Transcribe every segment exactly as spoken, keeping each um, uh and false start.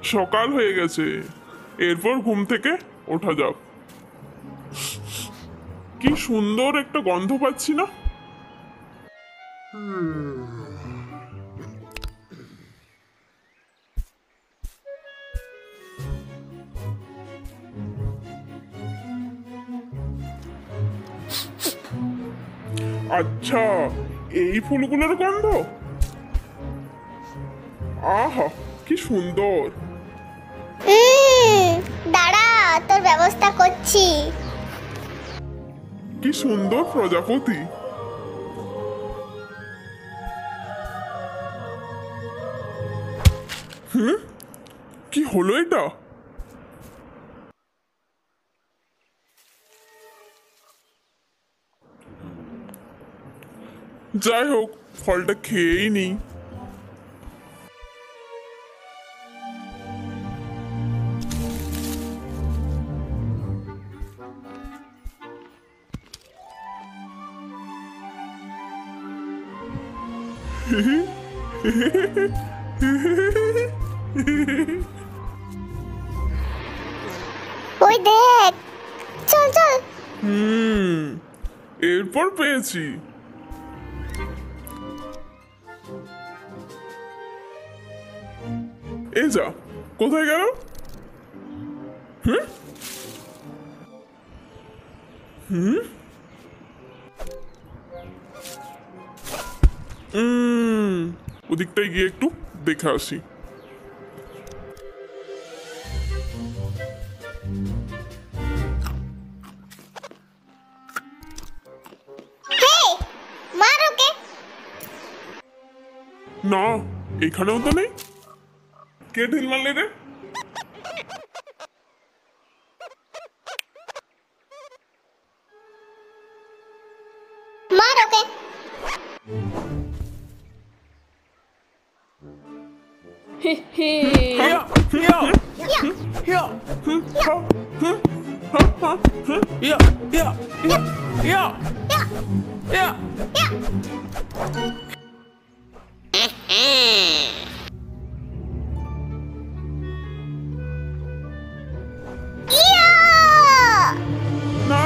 সকাল হয়ে গেছে, এরপর ঘুম থেকে ওঠা যাক। কি সুন্দর একটা গন্ধ পাচ্ছি না? আচ্ছা, এই ফুলগুলোর গন্ধ? আহা, কি সুন্দর। উম, দাঁড়া, তোর ব্যবস্থা করছি। কি সুন্দর প্রজাপতি। হুম, কি হলো এটা? যাই হোক, ফলটা খেয়েই নিই। ওই দেখ, চল চল। হুম, এরপর পেয়েছি। এই যা, কোথায় গেল? হুম হুম উম, ওদিকটায় গিয়ে একটু দেখে আসি। হেই, মার ওকে। না, এখানেও তো নেই। কে ঢিল মারলে রে? মার ওকে। Yeah, yeah, ইয়া, yeah, হুম, হা, হুম, হা, হা, হুম। yeah, yeah, yeah, yeah, ইয়া, yeah. ইয়া। ইয়া! না,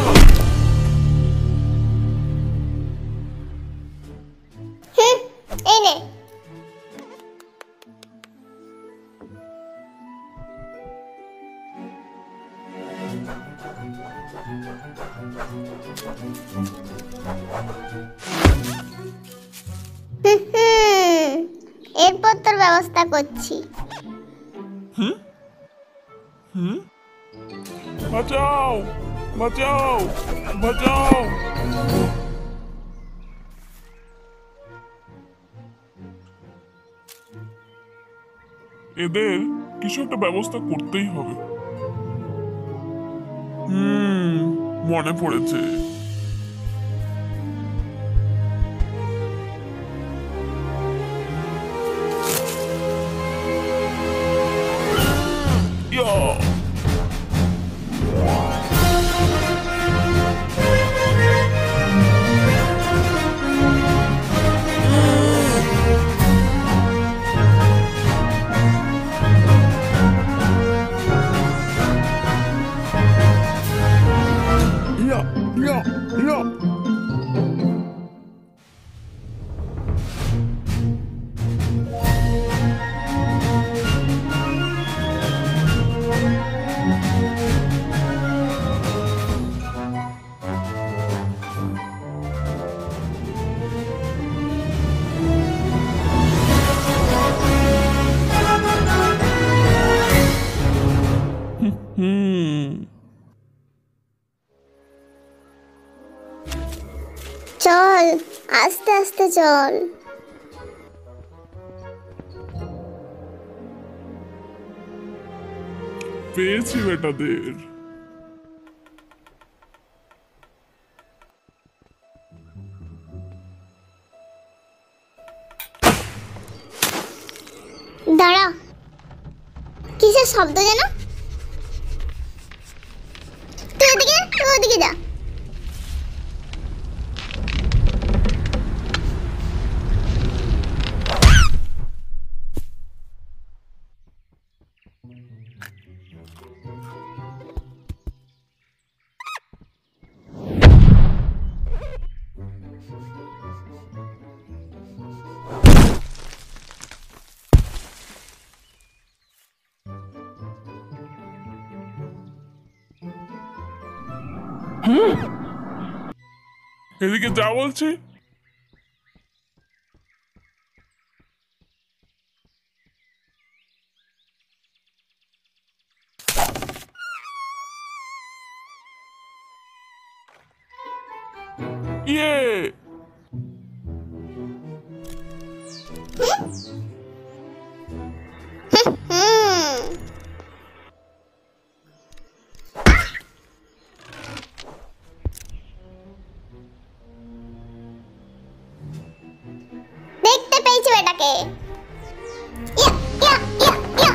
হুম, এই নে। হুম, হুম, এরপর তোর ব্যবস্থা করছি। বাঁচাও, বাঁচাও, বাঁচাও। এদের কিছু একটা ব্যবস্থা করতেই হবে। হুম, মনে পড়েছে। ইয়া! ইয়া! ইয়া! ইয়া! হুম, চল, আস্তে আস্তে চল। পেয়েছি বেটাদের। দাঁড়া, কিসের শব্দ যেন? তুই ওদিকে যা, তুই ওদিকে যা। এদিকে যা বলছি। ইয়ে হুম দেখতে পেয়েছি বেটাকে। ইয়া, ইয়া, ইয়া, ইয়া।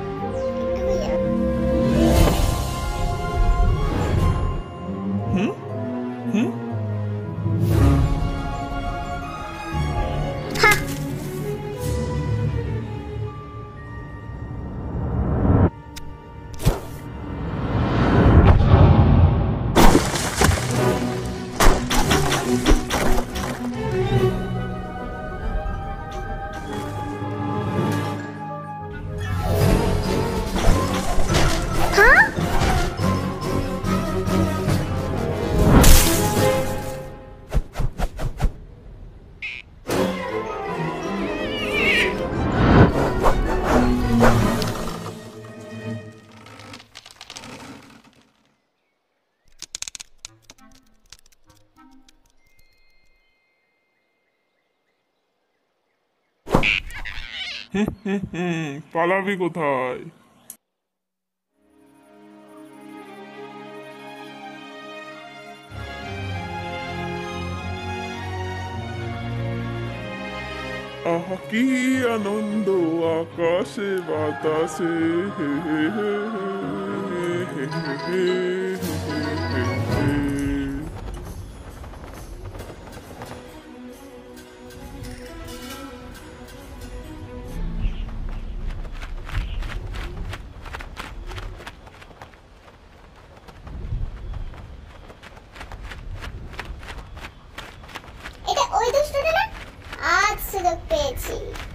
হুম হুম হা, হ্যাঁ? হুম পালাবি কোথায়? আহা কি আনন্দ আকাশে বাতাসে, হে হে হে হে হে হে হে হে হে। এটা ওই দুষ্টটা না? আজ সুযোগ পেয়েছি।